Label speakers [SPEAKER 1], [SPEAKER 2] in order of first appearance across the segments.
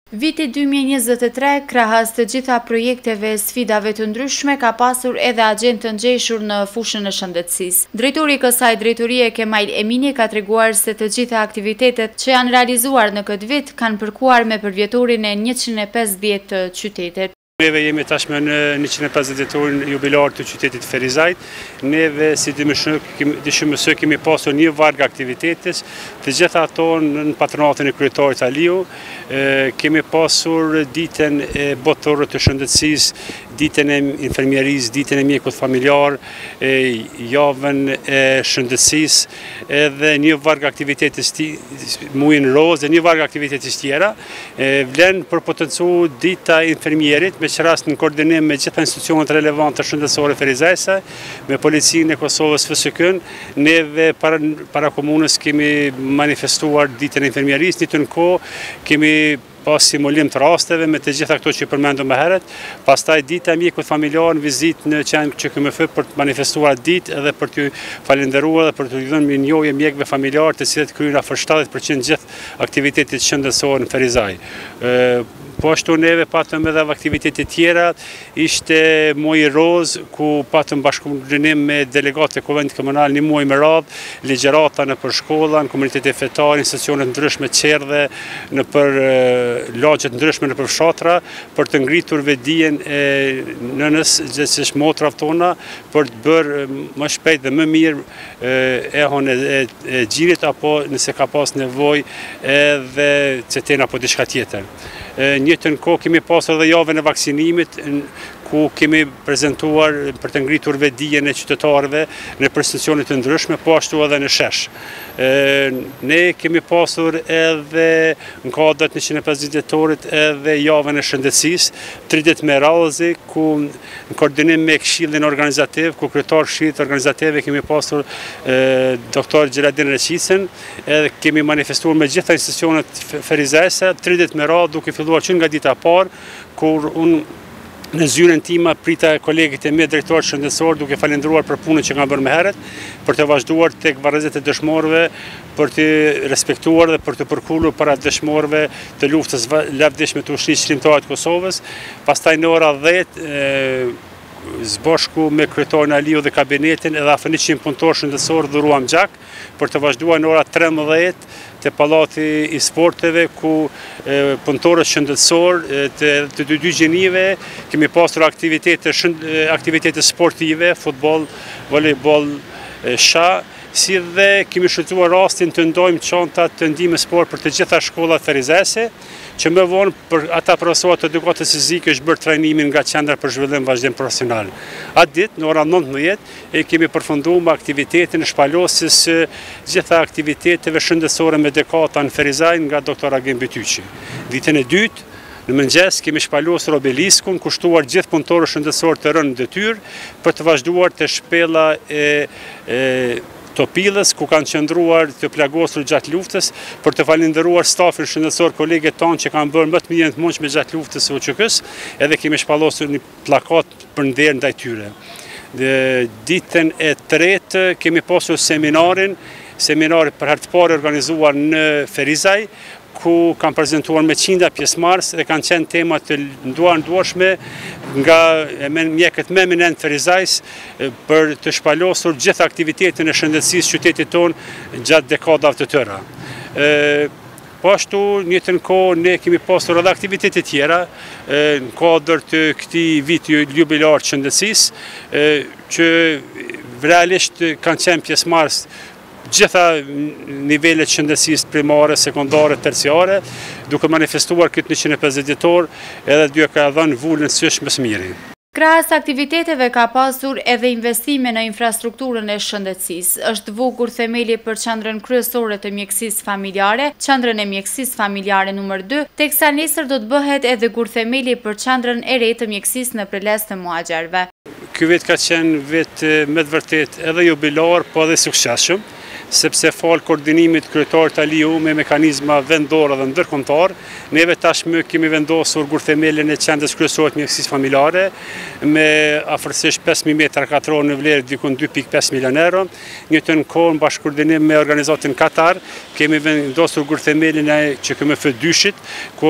[SPEAKER 1] Viti 2023, krahas të gjitha projekteve e sfidave të ndryshme, ka pasur edhe agent të ngjeshur në fushën e shëndetësisë. Drejtori i kësaj drejtorie Kemal Emini ka treguar se të gjitha aktivitetet që janë realizuar në këtë vit kanë përkuar me përvjetorin e 150 të qytetit.
[SPEAKER 2] Neve jemi tashme në 150 vjetorin jubilar të qytetit Ferizajt. Neve, si dishumësë, kemi pasur një varg aktivitetes, të gjitha ato në patronatin e kryetarit Aliu. Kemi pasur ditën e botërore të shëndetësisë, ditën e infermierisë, ditën e mjekut familjar, javën e shëndetësisë, edhe një varg aktivitetes muin roz dhe një varg aktivitetes tjera. Vlen për potencu dita infermierit, me që rast në koordinim me gjitha institucionet relevant të shëndetësore ferizajse, me policinë e Kosovës FSK-n, neve para komunës kemi manifestuar ditën e infermierisë, një të në kohë kemi pas simulim të rasteve me të gjitha këto që përmendu më heret, pastaj dita e mjekut familjar në vizit në qenë që KMF për të manifestuar ditë edhe për të falenderuar dhe për të dhënë një njohje mjekve familjar të cilët kryejnë afër 70% gjithë aktivitetit shëndetësor në Ferizaj. Po ashtu neve patëm edhe aktivitetet tjera, ishte muaj roz, ku patëm bashkëpunim me delegatë e Kuvendit Komunal një muaj me radhë, ligjërata në për shkolla, në komunitetet fetare, institucionet ndryshme qerdhe, në për lagjet ndryshme në për fshatra, për të ngritur vedijen e nënës, gjithësisht motrave tona, për të bërë më shpejt dhe më mirë ehon e gjirit, apo nëse ka pas nevojë edhe ceten apo diçka tjetër. Njëtën kohë kemi pasur edhe javën e vaksinimit, ku kemi prezentuar për të ngritur vedijen e qytetarëve në institucionet të ndryshme, po ashtu edhe në shesh. Ne kemi pasur edhe në kuadër 150 vjetorit edhe javën e shëndetësisë, 30 me radhëzi, ku në koordinim me këshillin organizativ, ku kryetar këshillit organizative kemi pasur doktor Gjeladin Reqicën, edhe kemi manifestuar me gjitha institucionet ferizajse, 30 me radhë, duke filluar që nga dita parë, kur unë në zyrën tima prita kolegit e me drejtor shëndetësor duke falendruar për punën që nga bërë me heret, për të vazhduar tek varrezet e dëshmorëve, për të respektuar dhe për të përkullur para dëshmorëve të luftës lavdishme të ushtrisë qëllimtare të Kosovës. Pastaj në ora 10, zbashku me kryetarin Aliu dhe kabinetin edhe afër 100 punëtor shëndetësor dhuruam gjak për të vazhduar në ora 13 te Pallati i Sporteve, ku punëtorët shëndetësor të dy gjenive kemi pasur aktivitete sportive, futboll, volejboll, sha, si dhe kemi shfrytzuar rastin të ndojmë çanta të ndihmës sport për të gjitha shkollat ferizese, që më vonë për ata profesorët të edukatës fizike është bërë trajnimin nga qendra për zhvillim vazhdim profesional. Atë ditë, në ora 19, kemi përfunduar me aktivitetin e shpalosjes së gjitha aktiviteteve shëndetësore me dekata në Ferizaj nga doktor Agim Bytyqi. Ditën e dytë, në mëngjes kemi shpalosur obeliskun, kushtuar gjithë punëtorët shëndetësor të rënë në detyrë për të vazhduar të shpella e Topilës, ku kanë qëndruar të plagosur gjatë luftës, për të falenderuar stafin shëndetësor, kolegët tanë që kanë bërë më të mirën të mundshme gjatë luftës së UÇK-s, edhe kemi shpallosur një plakat për nder ndaj tyre. Ditën e tretë kemi pasur seminarin për herë të parë organizuar në Ferizaj, ku kanë prezentuar me qindra pjesëmarrës dhe kanë qenë tema të nduarshme nga mjekët më eminent Ferizajs për të shpalosur gjithë aktivitetin e shëndetësisë qytetit tonë gjatë dekadave të tëra. Po ashtu, njëtën kohë, ne kemi pasur edhe aktivitete tjera në kuadër të këtij viti jubilar të shëndetësisë, që realisht kanë qenë pjesëmarrës gjitha nivelet shëndetësisë primare, sekondare, terciare, duke manifestuar këtë 150 vjetor, edhe duke ka dhënë vullën sysh më së miri.
[SPEAKER 1] Krahas aktiviteteve ka pasur edhe investime në infrastrukturën e shëndetësisë. Është vugur themeli për qendrën kryesore të mjekësisë familjare, qendrën e mjekësisë familjare nr. 2, teksa nesër do të bëhet edhe gur themeli për qendrën e re të mjekësisë në Preles të Muhaxherve.
[SPEAKER 2] Ky vit ka qenë vit me të vërtet edhe jubilar, po edhe suksesshëm, sepse falë koordinimit kryetarit Aliu me mekanizma vendore dhe ndërkombëtar, neve tashmë kemi vendosur gur themelin e qendrës kryesore të mjekësisë familjare me afërsisht 5.000 metra katror në vlerë dikun 2.5 milion euro. Njëtën kohë në bashkëkoordinim me organizatin Katar, kemi vendosur gur themelin që KMF 2-shit, ku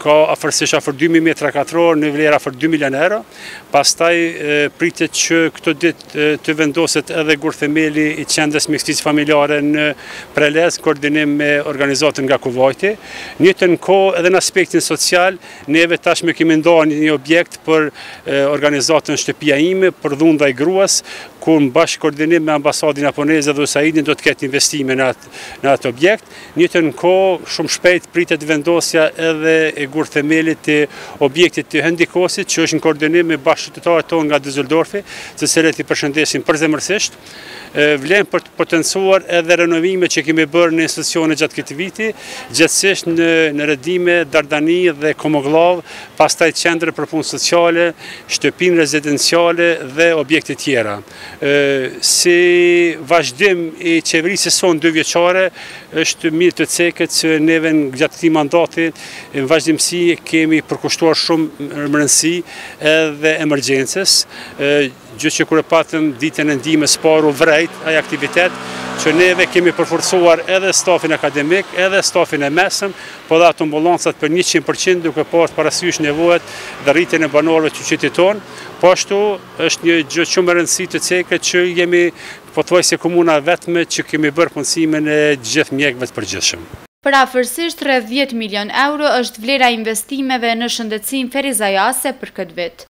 [SPEAKER 2] ka afërsisht afër 2000 metra katror në vlerë afër 2 milion euro. Pastaj pritet që këto ditë të vendoset edhe gurthemeli i qendrës mjekësisë familjare në Prelez, koordinim me organizatën nga Kuvajti. Njëjtën kohë edhe në aspektin social, neve tashmë kemi ndarë një objekt për organizatën Shtëpia ime për dhunda i gruas, ku në bashkë koordinim me ambasadin japoneze dhe USAID-in do të ketë investime në atë objekt. Njëjtën kohë, shumë shpejt pritet vendosja edhe e gurthemelit të objektit të Hendikosit, që është në koordinim me bashkëqytetarët tonë nga Düsseldorfi, të cilët i përshëndesim përzemërsisht. Vlen për të potencuar edhe renovime që kemi bërë në institucione gjatë këtij viti, gjithsesi në Redime, Dardani dhe Komogllav, pastaj qendre për punë sociale, shtëpinë rezidenciale dhe objekte tjera. Si vazhdim i qeverisë sonë 2 vjeçare, është mirë të ceket që neve gjatë këtij mandati në vazhdimsi kemi përkushtuar shumë rëndësi edhe emergjencës, gjë që kur e patëm ditën e ndihmës parë u vrejt ai aktivitet, që neve kemi përforcuar edhe stafin akademik, edhe stafin e mesëm, po dhe ato ambulancat për 100% duke pasur parasysh nevojat dhe rritjen e banorëve të qytetit tonë. Po ashtu është një gjë shumë e rëndësishme të ceket që jemi pothuajse komuna vetme që kemi bërë punësimin e gjithë mjekëve të përgjithshëm.
[SPEAKER 1] Për afërsisht rreth 10 milion euro është vlera investimeve në shëndetësinë ferizajase për këtë vit.